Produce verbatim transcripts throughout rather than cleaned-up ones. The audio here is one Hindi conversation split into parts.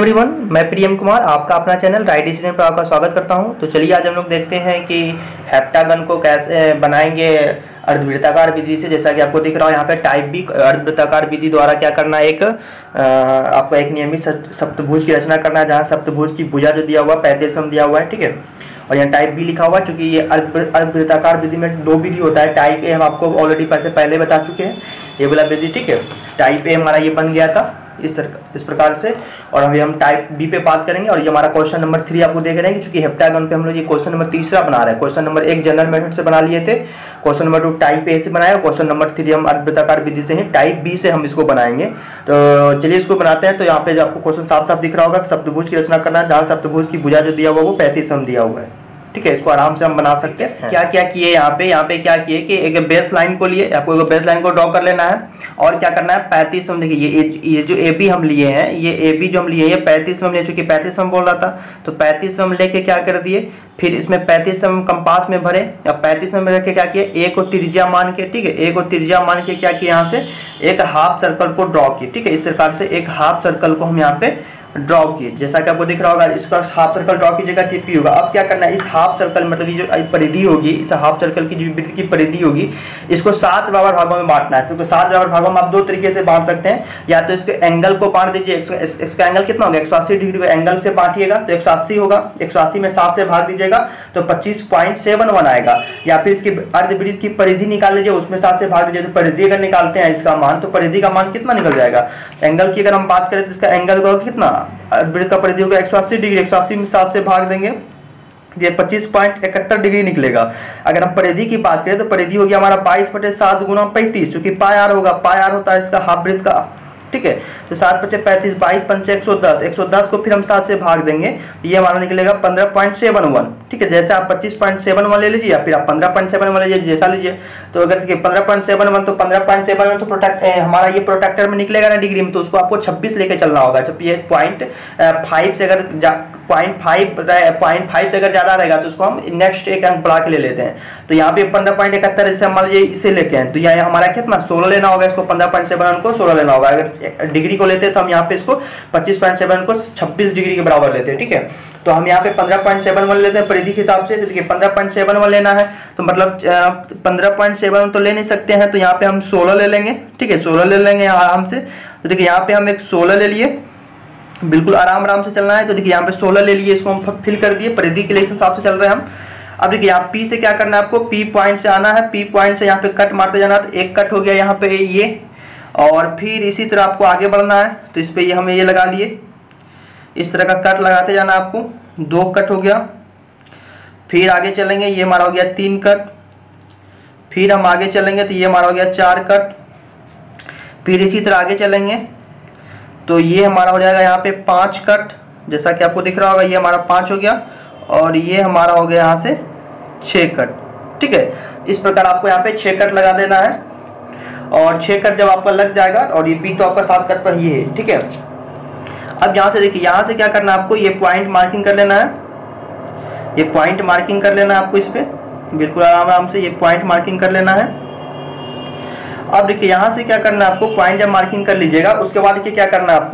एवरीवन, मैं प्रियम कुमार आपका अपना चैनल राइट डिसीजन पर आपका स्वागत करता हूं। तो चलिए आज हम लोग देखते हैं कि हेप्टागन को कैसे बनाएंगे अर्धवृत्ताकार विधि से। जैसा कि आपको दिख रहा है यहाँ पे टाइप बी अर्धवृत्ताकार विधि द्वारा क्या करना है, एक आ, आपको एक नियमित सप्तभुज की रचना करना है, जहाँ सप्तभुज की भुजा जो दिया हुआ है पैंतीस एम दिया हुआ है, ठीक है। और यहाँ टाइप बी लिखा हुआ है, क्योंकि ये अर्धवृत्ताकार विधि में दो विधि होता है। टाइप ए हम आपको ऑलरेडी पहले पहले बता चुके हैं, ये वाला विधि, ठीक है। टाइप ए हमारा ये बन गया था इस इस प्रकार से। और अभी हम टाइप बी पे बात करेंगे और ये हमारा क्वेश्चन नंबर थ्री आपको देख रहे हैं, क्योंकि हेप्टागन पे हम लोग ये क्वेश्चन नंबर तीसरा बना रहे हैं। क्वेश्चन नंबर एक जनरल मेथड से बना लिए थे, question number two type A से बनाया, क्वेश्चन नंबर थ्री हम अर्धवृत्ताकार विधि से ही टाइप बी से हम इसको बनाएंगे। तो चलिए इसको बनाते हैं। तो यहाँ पे आपको क्वेश्चन साफ साफ दिख रहा होगा, सप्तभुज की रचना करना है, जहाँ सप्तभुज की भुजा जो दिया हुआ वो पैंतीस एम दिया हुआ है, ठीक है। इसको आराम से हम बना सकते हैं। क्या क्या किए यहाँ पे यहाँ पे क्या किए कि एक बेस लाइन को लिए, आपको एक बेस लाइन को ड्रॉ कर लेना है और क्या करना है, पैंतीस एम। देखिए ये ये जो ए बी हम लिए हैं, ये ए बी जो हम लिए हैं, ये पैंतीस एम ले, चूंकि पैंतीस एम बोल रहा था तो पैंतीस एम लेके क्या कर दिए, फिर इसमें पैंतीस एम कंपास में भरे। अब पैंतीस एम में रख के क्या किए, ए को त्रिज्या मान के, ठीक है, ए को त्रिज्या मान के क्या किया, यहाँ से एक हाफ सर्कल को ड्रॉ किए, ठीक है। इस प्रकार से एक हाफ सर्कल को हम यहाँ पे ड्रॉ किए, जैसा कि आपको दिख रहा होगा। इस पर हाफ सर्कल ड्रॉ कीजिएगा, टीपी होगा। अब क्या करना है, इस हाफ सर्कल मतलब ये जो परिधि होगी, इस हाफ सर्कल की जो वृत्त की परिधि होगी, इसको सात बराबर भागों में बांटना है। तो सात बराबर भागों में आप दो तरीके से बांट सकते हैं, या तो इसके एंगल को बांट दीजिए। इसका एंगल कितना होगा, एक सौ अस्सी डिग्री को एंगल से बांटिएगा तो एक सौ अस्सी होगा, एक सौ अस्सी में सात से भाग दीजिएगा तो पच्चीस पॉइंट सेवन वन आएगा। या फिर इसकी अर्धवृत्त की परिधि निकाल लीजिए, उसमें सात से भाग दीजिए तो परिधि अगर निकालते हैं इसका मान, तो परिधि का मान कितना निकल जाएगा। एंगल की अगर हम बात करें तो इसका एंगल होगा कितना, वृत्त का परिधि होगा एक सौ अस्सी डिग्री, एक सौ अस्सी में सात से भाग देंगे, ये पच्चीस पॉइंट इकहत्तर डिग्री निकलेगा। अगर हम परिधि की बात करें तो परिधि होगी हमारा बाईस बटे सात गुना पैंतीस, क्योंकि पाई आर होगा, पाई आर होता है इसका हाफ वृत्त का, ठीक है। तो सात पचे पैंतीस, बाईस पंचे एक सौ दस, एक सौ दस को फिर हम सात से भाग देंगे, ये हमारा निकलेगा पंद्रह पॉइंट सेवन वन, ठीक है। जैसे आप पच्चीस पॉइंट सेवन वन ले लीजिए या फिर आप पंद्रह पॉइंट सेवन वन लीजिए, जैसा लीजिए। तो अगर देखिए पंद्रह पॉइंट सेवन वन तो पंद्रह पॉइंट सेवन वन तो प्रोटेक्ट हमारा ये प्रोटेक्टर में निकलेगा ना डिग्री में, तो उसको आपको छब्बीस लेके चलना होगा। जब ये पॉइंट फाइव से अगर पॉइंट फाइव पॉइंट फाइव से अगर ज्यादा रहेगा तो उसको हम नेक्स्ट एक अंक बढ़ा के ले लेते हैं। तो यहाँ पे पंद्रह पॉइंट इकहत्तर इससे मान लीजिए इसे लेके हैं, तो यहाँ हमारा कितना सोलह लेना होगा, इसको पंद्रह पॉइंट सेवन को सोलह लेना होगा। अगर डिग्री को लेते हैं तो हम यहाँ पे इसको पच्चीस पॉइंट सेवन को छब्बीस डिग्री के बराबर लेते हैं, ठीक है। तो हम यहाँ पे पंद्रह पॉइंट सेवन वन लेते हैं परिधि के हिसाब से। तो देखिए पंद्रह पॉइंट सेवन वन लेना है तो मतलब पंद्रह पॉइंट सेवन तो ले नहीं सकते हैं, तो यहाँ पे हम सोलह ले लेंगे, ठीक है, सोलह ले लेंगे आराम से। तो देखिए यहाँ पे हम एक सोलह ले लिए, बिल्कुल आराम आराम से चलना है। तो देखिए यहाँ पे सोलह ले लिए, इसको हम फिल कर दिए, परिधि के लिए इस हिसाब से चल रहे हैं हम। अब देखिए यहाँ पी से क्या करना है आपको, पी पॉइंट से आना है, पी पॉइंट से यहाँ पे कट मारते जाना। तो एक कट हो गया यहाँ पे ये, और फिर इसी तरह आपको आगे बढ़ना है। तो इस पे ये हमें ये लगा लिए, इस तरह का कट लगाते जाना आपको, दो कट हो गया। फिर आगे चलेंगे, ये हमारा हो गया तीन कट। फिर हम आगे चलेंगे तो ये हमारा हो गया चार कट। फिर इसी तरह आगे चलेंगे तो ये हमारा हो जाएगा यहाँ पे पांच कट, जैसा कि आपको दिख रहा होगा, ये हमारा पांच हो गया और ये हमारा हो गया यहाँ से छः कट, ठीक है। इस प्रकार आपको यहाँ पे छः कट लगा देना है। और छः कट जब आपका लग जाएगा, और ये बी तो आपका सात कट पर ही है, ठीक है। अब यहाँ से देखिए, यहाँ से क्या करना है आपको, ये पॉइंट मार्किंग कर लेना है, ये पॉइंट मार्किंग कर लेना है आपको इस पे, बिल्कुल आराम आराम से ये पॉइंट मार्किंग कर लेना है। अब देखिए यहाँ से क्या करना है आपको, पॉइंट जब मार्किंग कर लीजिएगा उसके बाद देखिए क्या करना है आपको,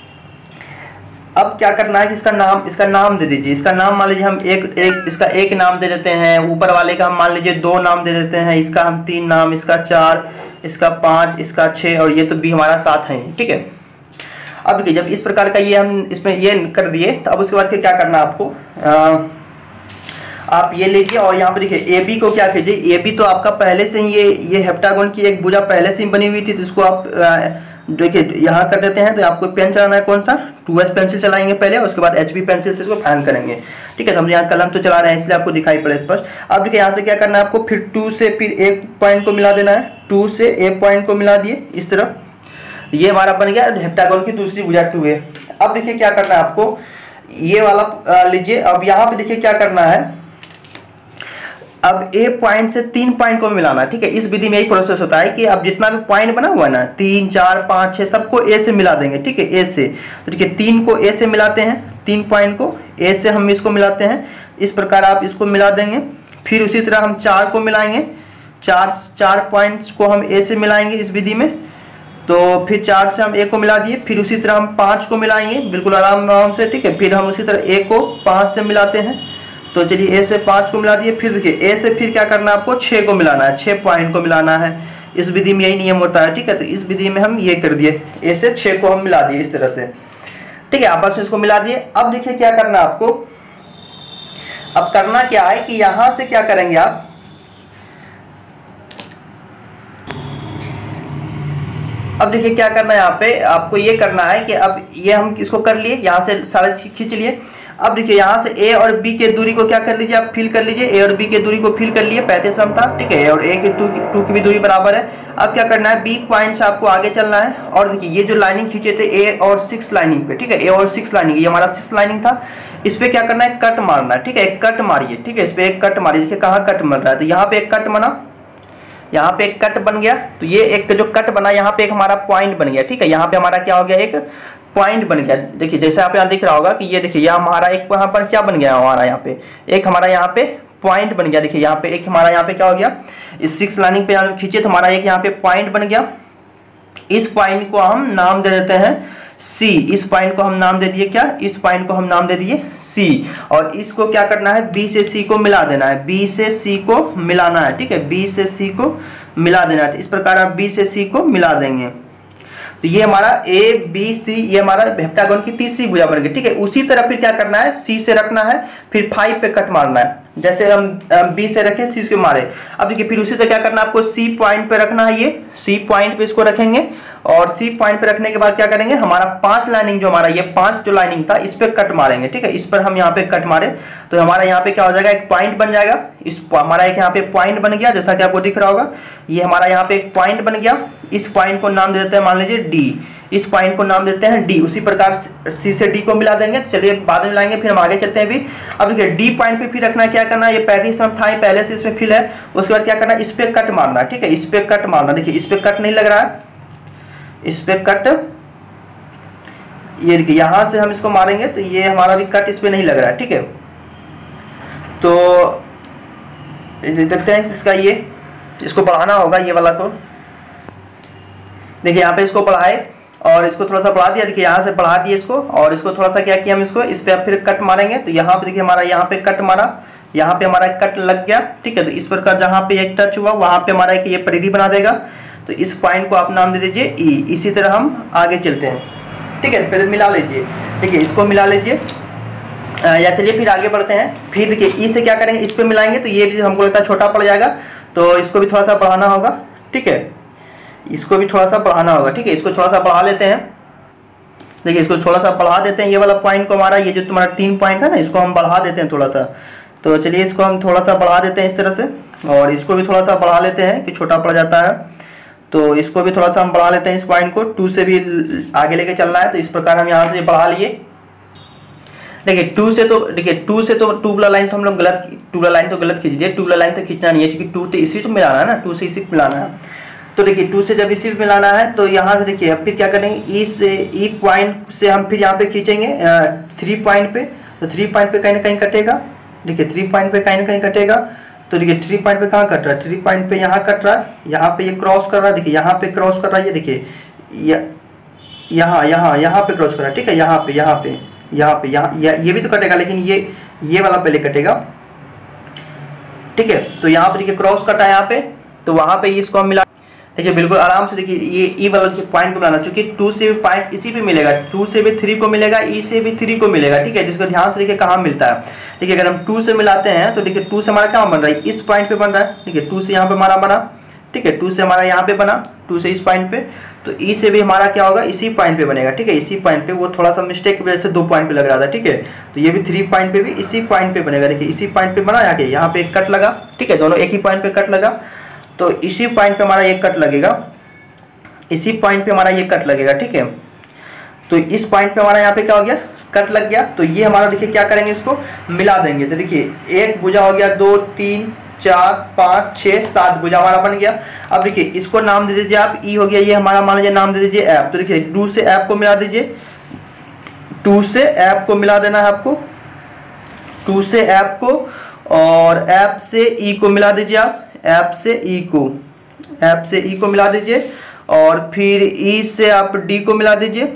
अब क्या करना है कि इसका नाम इसका नाम दे दीजिए। इसका नाम मान लीजिए हम एक एक इसका एक नाम दे देते हैं, ऊपर वाले का हम मान लीजिए दो नाम दे देते हैं, इसका हम तीन नाम, इसका चार, इसका पाँच, इसका छः, और ये तो भी हमारा सात है, ठीक है। अब देखिए जब इस प्रकार का ये हम इसमें ये कर दिए, तो अब उसके बाद फिर क्या करना है आपको, आ, आप ये लीजिए और यहाँ पे देखिए ए बी को क्या कीजिए, ए बी तो आपका पहले से ही ये ये हेप्टागन की एक भुजा पहले से ही बनी हुई थी, तो इसको आप देखिए यहाँ कर देते हैं। तो आपको पेन चलाना है, कौन सा, टू एच पेंसिल चलाएंगे पहले, उसके बाद एच बी पेंसिल से इसको फाइन करेंगे, ठीक है। तो हम यहाँ कलम तो चला रहे हैं इसलिए आपको दिखाई पड़े स्पष्ट। अब देखिए यहाँ से क्या करना है आपको, फिर टू से फिर एक पॉइंट को मिला देना है, टू से एक पॉइंट को मिला दिए इस तरह, ये हमारा बन गया हेप्टागन की दूसरी भुजा टू है। अब देखिए क्या करना है आपको, ये वाला लीजिए। अब यहाँ पे देखिए क्या करना है, अब ए पॉइंट से तीन पॉइंट को मिलाना, ठीक है। इस विधि में यही प्रोसेस होता है कि अब जितना भी पॉइंट बना हुआ है ना, तीन चार पाँच छः, सबको ए से मिला देंगे, ठीक है, ए से। तो ठीक है, तीन को ए से मिलाते हैं, तीन पॉइंट को ए से हम इसको मिलाते हैं, इस प्रकार आप इसको मिला देंगे। फिर उसी तरह हम चार को मिलाएंगे, चार चार पॉइंट्स को हम ए से मिलाएंगे इस विधि में। तो फिर चार से हम ए को मिला दिए, फिर उसी तरह हम पाँच को मिलाएंगे बिल्कुल आराम आराम से, ठीक है। फिर हम उसी तरह ए को पाँच से मिलाते हैं, तो चलिए ए से पाँच को मिला दिए। फिर देखिए ए से फिर क्या करना है आपको, छः को मिलाना है, छः पॉइंट को मिलाना है। इस विधि में यही नियम होता है, ठीक है। तो इस विधि में हम ये कर दिए, ए से छः को हम मिला दिए इस तरह से, ठीक है। आपस में इसको मिला दिए। अब देखिए क्या करना है आपको, अब करना क्या है कि यहाँ से क्या करेंगे आप, अब देखिए क्या करना है यहाँ पे आपको, ये करना है कि अब ये हम इसको कर लिए, यहाँ से सारे खींच लिए। अब देखिए यहाँ से ए और बी के दूरी को क्या कर लीजिए, आप फिल कर लीजिए। ए और बी के दूरी को फिल कर लिए, पैंतीस हम था, ठीक है। और ए के टू टू की भी दूरी बराबर है। अब क्या करना है, बी पॉइंट से आपको आगे चलना है। और देखिए ये जो लाइनिंग खींचे थे ए और सिक्स लाइनिंग पे, ठीक है, ए और सिक्स लाइनिंग, ये हमारा सिक्स लाइनिंग था। इस पे क्या करना है, कट मारना है, ठीक है। एक कट मारिए, ठीक है, इस पे एक कट मारिए। देखिए कहाँ कट मर रहा है, तो यहाँ पे एक कट बना, यहाँ पे एक कट बन गया। तो ये एक जो कट बना, यहाँ पे एक हमारा पॉइंट बन गया, ठीक है। यहाँ पे हमारा क्या हो गया, एक पॉइंट बन गया। देखिए जैसे आप यहाँ दिख रहा होगा कि ये देखिए यहाँ हमारा एक यहाँ पर क्या बन गया, हमारा यहाँ पे एक हमारा यहाँ पे पॉइंट बन गया। देखिए यहाँ पे एक हमारा यहाँ पे क्या हो गया, इस सिक्स लाइनिंग पे यहाँ खींचे तो हमारा एक यहाँ पे पॉइंट बन गया। इस पॉइंट को हम नाम दे देते हैं सी। इस पॉइंट को हम नाम दे दिए क्या, इस पॉइंट को हम नाम दे दिए सी। और इसको क्या करना है, बी से सी को मिला देना है, बी से सी को मिलाना है, ठीक है। बी से सी को मिला देना है। इस प्रकार आप बी से सी को मिला देंगे तो ये हमारा ए बी सी, ये हमारा हेप्टागोन की तीसरी भुजा बन गई, ठीक है। उसी तरह फिर क्या करना है, सी से रखना है, फिर फाइव पे कट मारना है। जैसे हम बी से रखे सी से मारे। अब देखिए फिर उसी तरह क्या करना है, आपको सी पॉइंट पे रखना है, ये सी पॉइंट पे इसको रखेंगे। और सी पॉइंट पे रखने के बाद क्या करेंगे, हमारा पांच लाइनिंग जो हमारा ये पांच जो लाइनिंग था इस पे कट मारेंगे, ठीक है। इस पर हम यहाँ पे कट मारे तो हमारा यहाँ पे क्या हो जाएगा, एक पॉइंट बन जाएगा। इस हमारा एक यहाँ पे पॉइंट बन गया, जैसा कि आपको दिख रहा होगा। ये हमारा यहाँ पे एक पॉइंट बन गया। इस पॉइंट को नाम दे देते हैं, मान लीजिए डी। इस पॉइंट को नाम देते हैं डी। उसी प्रकार सी से डी को मिला देंगे। चलिए बाद में लाएंगे, फिर हम आगे चलते हैं भी। अब देखिए डी पॉइंट पे फिर रखना है, क्या करना है, ये पैंतीस में था, पहले से इसमें फिल है। उसके बाद क्या करना है, इस पे कट मारना, ठीक है। इस पे कट मारना, देखिए इस पे कट नहीं लग रहा है, इस पे कट, ये देखिए यहां से हम इसको मारेंगे तो ये हमारा भी कट इस पे नहीं लग रहा है, ठीक है। तो देखते हैं इसका, ये इसको बढ़ाना होगा, ये वाला को देखिए यहाँ पे इसको बढ़ाए और इसको थोड़ा सा बढ़ा दिया। देखिए यहाँ से बढ़ा दिया इसको, और इसको थोड़ा सा क्या किया हम, इसको इस पे फिर कट मारेंगे। तो यहाँ पे देखिए हमारा यहाँ पे कट मारा, यहाँ पे हमारा कट लग गया, ठीक है। तो इस प्रकार जहाँ पे एक टच हुआ वहाँ पे हमारा एक ये परिधि बना देगा। तो इस पॉइंट को आप नाम दे दीजिए ई। इसी तरह हम आगे चलते हैं, ठीक है। फिर मिला लीजिए, ठीक है, इसको मिला लीजिए। या चलिए फिर आगे बढ़ते हैं। फिर देखिए ई से क्या करेंगे, इस पे मिलाएंगे तो ये भी हमको लगता है छोटा पड़ जाएगा, तो इसको भी थोड़ा सा बढ़ाना होगा, ठीक है। इसको भी थोड़ा सा बढ़ाना होगा, ठीक है। इसको थोड़ा सा बढ़ा लेते हैं। देखिए इसको थोड़ा सा बढ़ा देते हैं, ये वाला पॉइंट को हमारा, ये जो तुम्हारा तीन पॉइंट था ना, इसको हम बढ़ा देते हैं थोड़ा सा। तो चलिए इसको हम थोड़ा सा बढ़ा देते हैं इस तरह से, और इसको भी थोड़ा सा बढ़ा लेते हैं कि छोटा पड़ जाता है। तो इसको भी थोड़ा सा हम बढ़ा लेते हैं, इस पॉइंट को टू से भी आगे लेके चलना है। तो इस प्रकार हम यहाँ से बढ़ा लिए। देखिए टू से तो देखिए टू से तो टू वाला लाइन तो हम लोग गलत, टू वाला लाइन तो गलत खींच दिए, टू वाला लाइन तो खींचना नहीं है, क्योंकि टू तो इसी तो मिलाना है ना, टू से इसी मिलाना है। तो देखिए टू से जब इसी मिलाना है तो यहाँ से देखिए फिर क्या करेंगे, ई से ई पॉइंट से हम फिर यहाँ पे खींचेंगे थ्री पॉइंट पे। तो थ्री पॉइंट पे कहीं ना कहीं कटेगा, देखिए थ्री पॉइंट पे कहीं ना कहीं कटेगा। तो देखिए थ्री पॉइंट पे कहाँ कट रहा है, थ्री पॉइंट पे यहाँ कट रहा है, यहाँ पे ये क्रॉस कर रहा है, देखिए यहाँ पे क्रॉस कर रहा है, ये देखिए यहाँ यहाँ यहाँ पे क्रॉस कर रहा है, ठीक है। यहाँ पे यहाँ पे यहाँ पे यहाँ ये भी तो कटेगा, लेकिन ये ये वाला पहले कटेगा, ठीक है। तो यहाँ पे देखिए क्रॉस कटा है यहाँ पे, तो वहाँ पे इसको हम मिला। देखिए बिल्कुल आराम से देखिए ये ई वाला पॉइंट को बनाना, चूंकि टू से भी पॉइंट इसी पे मिलेगा, टू से भी थ्री को मिलेगा, ई से भी थ्री को मिलेगा, ठीक है। जिसको ध्यान से देखिए कहाँ मिलता है, ठीक है। अगर हम टू से मिलाते हैं तो देखिए टू से हमारा क्या बन रहा है, इस पॉइंट पे बन रहा है, ठीक है। टू से यहाँ पे हमारा बना, ठीक है। टू से हमारा यहाँ पे बना, टू से इस पॉइंट पे। तो ई से भी हमारा क्या होगा, इसी पॉइंट पे बनेगा, ठीक है। इसी पॉइंट पे, वो थोड़ा सा मिस्टेक की वजह से दो पॉइंट पे लग रहा था, ठीक है। तो ये भी थ्री पॉइंट पे भी इसी पॉइंट पे बनेगा, देखिए इसी पॉइंट पे बना, यहाँ यहाँ पे एक कट लगा, ठीक है। दोनों एक ही पॉइंट पे कट लगा, तो इसी पॉइंट पे हमारा एक कट लगेगा, इसी पॉइंट पे हमारा ये कट लगेगा, ठीक है। तो इस पॉइंट पे हमारा यहाँ पे क्या हो गया, कट लग गया। तो ये हमारा देखिए क्या करेंगे, इसको मिला देंगे। तो देखिए एक भुजा हो गया, दो तीन चार पाँच छः सात भुजा हमारा बन गया। अब देखिए इसको नाम दे दीजिए आप, ई हो गया ये हमारा, मान लीजिए नाम दे दीजिए ऐप। तो देखिए टू से ऐप को मिला दीजिए, टू से ऐप को मिला देना है आपको, टू से ऐप को, और ऐप से ई को मिला दीजिए आप, ऐप से ई को, ऐप से ई को मिला दीजिए। और फिर ई से आप डी को मिला दीजिए।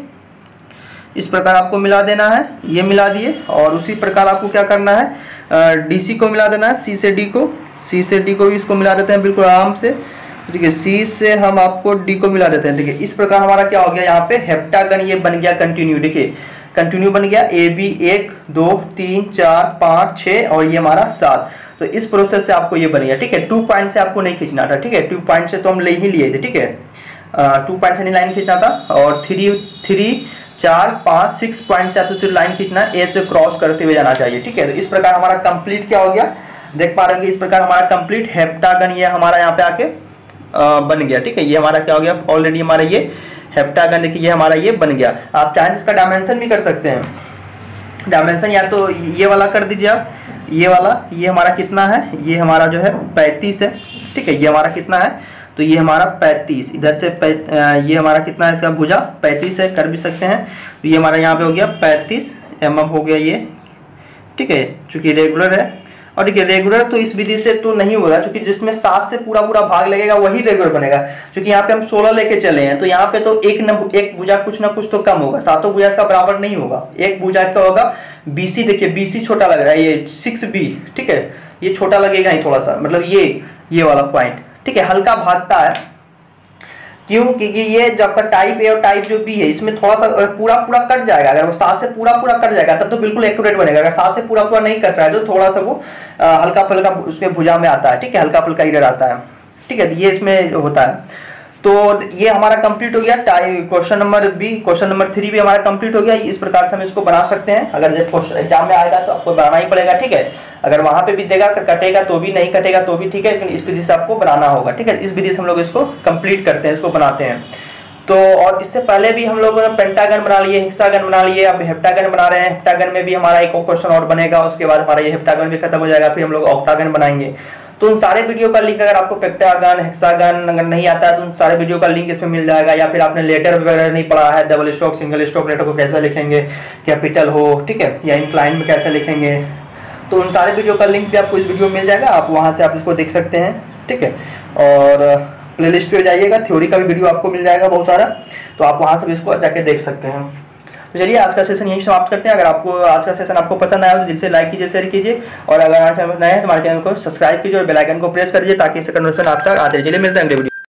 इस प्रकार आपको मिला देना है, ये मिला दिए। और उसी प्रकार आपको क्या करना है, डी सी को मिला देना है, सी से डी को, सी से डी को भी इसको मिला देते हैं बिल्कुल आराम से। ठीक है, सी से हम आपको डी को मिला देते हैं। ठीक है, इस प्रकार हमारा क्या हो गया, यहाँ पे हेप्टागन ये बन गया कंटिन्यू। देखिए कंटिन्यू बन गया, ए बी एक दो तीन चार पाँच छः और ये हमारा सात। तो इस प्रोसेस से आपको ये बन गया। ठीक है, टू पॉइंट से आपको नहीं खींचना था। ठीक है, टू पॉइंट से तो हम ले ही लिए थे। ठीक है, टू पॉइंट से नहीं लाइन खींचना था। और थ्री थ्री चार पाँच सिक्स पॉइंट से आपको सिर्फ लाइन खींचना है, ए से क्रॉस करते हुए जाना चाहिए। ठीक है, तो इस प्रकार हमारा कंप्लीट क्या हो गया, देख पा रहे हैं। इस प्रकार हमारा कंप्लीट हेप्टागन ये हमारा यहाँ पे आके आ, बन गया। ठीक है, ये हमारा क्या हो गया, ऑलरेडी हमारा ये हेप्टागन देखिए ये हमारा ये बन गया। आप चाहें इसका डायमेंशन भी कर सकते हैं। डायमेंशन या तो ये वाला कर दीजिए आप, ये वाला, ये हमारा कितना है, ये हमारा जो है पैंतीस है। ठीक है, ये हमारा कितना है, तो ये हमारा पैंतीस, इधर से ये हमारा कितना है, इसका भुजा पैंतीस है, कर भी सकते हैं। तो ये हमारा यहाँ पे हो गया पैंतीस एम एम हो गया ये। ठीक है, चूंकि रेगुलर है। और देखिए रेगुलर तो इस विधि से तो नहीं होगा, क्योंकि जिसमें सात से पूरा पूरा भाग लगेगा वही रेगुलर बनेगा। क्योंकि यहाँ पे हम सोलह लेके चले हैं, तो यहाँ पे तो एक न एक भुजा कुछ ना कुछ तो कम होगा, सातों भुजा का बराबर नहीं होगा। एक भुजा का होगा बीसी, देखिए बीसी छोटा लग रहा है, ये सिक्स बी। ठीक है, ये छोटा लगेगा ही थोड़ा सा, मतलब ये ये वाला पॉइंट। ठीक है, हल्का भागता है, क्यों, क्योंकि ये जो आपका टाइप ए और टाइप जो बी है इसमें थोड़ा सा पूरा पूरा कट जाएगा। अगर वो सात से पूरा पूरा कट जाएगा तब तो बिल्कुल एक्यूरेट बनेगा। अगर सात से पूरा पूरा नहीं कट रहा है तो थोड़ा सा वो आ, हल्का फुल्का उसमें भुजा में आता है। ठीक है, हल्का फुल्का इधर आता है। ठीक है, ये इसमें होता है। तो ये हमारा कंप्लीट हो गया question number B. Question number three भी हमारा कंप्लीट हो गया। इस प्रकार से हम इसको बना सकते हैं। अगर जब एग्जाम में आएगा तो आपको बनाना ही पड़ेगा। ठीक है, अगर वहां पे भी देगा कटेगा तो भी, नहीं कटेगा तो भी ठीक है, लेकिन इस विधि से आपको बनाना होगा। ठीक है, इस विधि से हम लोग इसको कंप्लीट करते हैं, इसको बनाते हैं। तो और इससे पहले भी हम लोगों ने पेंटागन बना लिए, हेक्सागन बना लिए, अब हेप्टागन बना रहे हैं। हेप्टागन में भी हमारा एक और क्वेश्चन और बनेगा, उसके बाद हमारा ये हेप्टागन भी खत्म हो जाएगा, फिर हम लोग ऑक्टागन बनाएंगे। तो उन सारे वीडियो का लिंक, अगर आपको पेंटागन हेक्सागन अगर नहीं आता है तो उन सारे वीडियो का लिंक इसमें मिल जाएगा। या फिर आपने लेटर वगैरह नहीं पढ़ा है, double stroke single stroke letter को कैसे लिखेंगे, कैपिटल हो, ठीक है, या इंक्लाइन में कैसे लिखेंगे, तो उन सारे वीडियो का लिंक भी आपको इस वीडियो में मिल जाएगा। आप वहाँ से आप इसको देख सकते हैं। ठीक है, और प्लेलिस्ट पे जाइएगा, थ्योरी का भी वीडियो आपको मिल जाएगा बहुत सारा, तो आप वहाँ से भी इसको जाके देख सकते हैं। तो चलिए आज का सेशन यहीं समाप्त करते हैं। अगर आपको आज का सेशन आपको पसंद आया तो दिल से लाइक कीजिए, शेयर कीजिए, और अगर हमारे चैनल नए हैं तो हमारे चैनल को सब्सक्राइब कीजिए और बेल आइकन को प्रेस कर दीजिए ताकि इसका नोटिफिकेशन आप तक आते रहे। चलिए मिलते हैं अगले वीडियो।